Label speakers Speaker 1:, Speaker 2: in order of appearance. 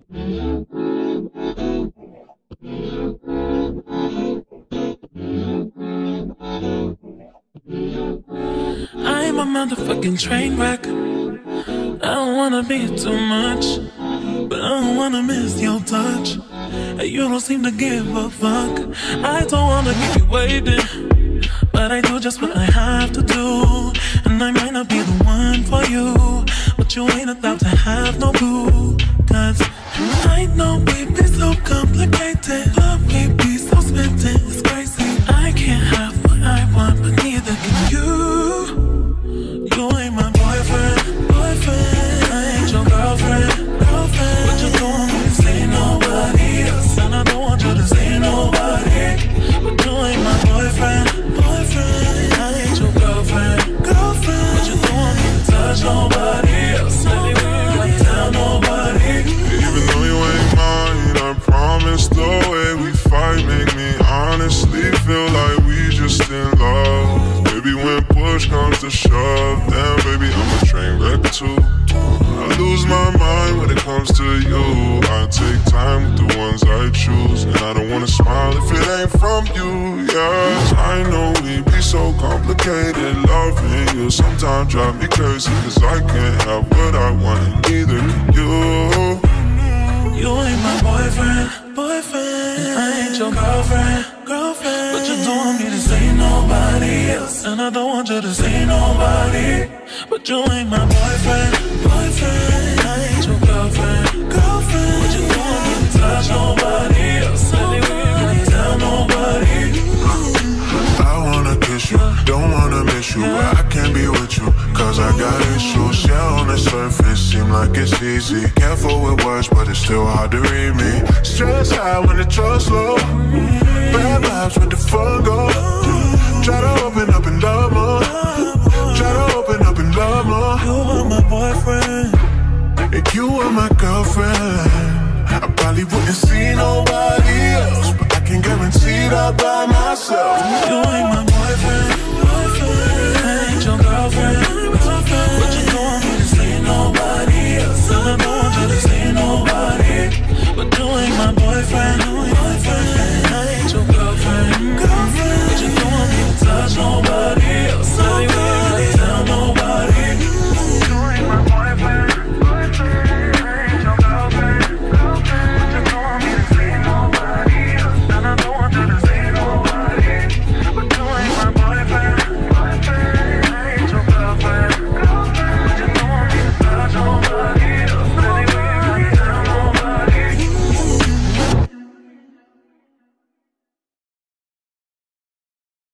Speaker 1: I'm a motherfucking train wreck. I don't wanna be too much, but I don't wanna miss your touch. You don't seem to give a fuck. I don't wanna keep you waiting, but I do just what I have to do. And I might not be the one for you, but you ain't about to have no clue. Cause I know we be so complicated, love we be so smitten, it's crazy. I can't have what I want, but neither can you. You ain't my boyfriend, boyfriend. I ain't your girlfriend, girlfriend. But you don't want me to say nobody else, and I don't want you to say nobody. But you ain't my boyfriend, boyfriend. I ain't your girlfriend, girlfriend. But you don't want me to touch nobody else, anywhere I tell nobody.
Speaker 2: Even though you ain't mine, I promise the way we fight make me honestly feel like we just in love. Baby, when push comes to shove, damn baby, I'm a train wreck too. I lose my mind when it comes to you. I take time with the ones I choose, and I don't wanna smile if it ain't from you. Yes, I know we be so complicated. Loving you sometimes drive me crazy, cause I can't have what I want, and neither can you.
Speaker 1: You ain't my boyfriend, boyfriend. I ain't your girlfriend, girlfriend. But you don't want me to say nobody else, and I don't want you to say nobody. But you ain't my boyfriend, boyfriend. I ain't your girlfriend, girlfriend. But you don't want me to touch nobody else, anywhere I tell nobody.
Speaker 2: I wanna kiss you, don't wanna miss you, but I can't be with you, cause I got issues. Yeah, on the surface, seem like it's easy. Careful with words, but it's still hard to read me. Stress high when the trust low, bad vibes with the fun go. Try to open up and love more, try to open up and love more.
Speaker 1: You are my boyfriend,
Speaker 2: and you are my girlfriend. I probably wouldn't see nobody else, but I can guarantee that by myself.
Speaker 1: you ain't my boyfriend, boyfriend. I ain't your girlfriend, girlfriend. But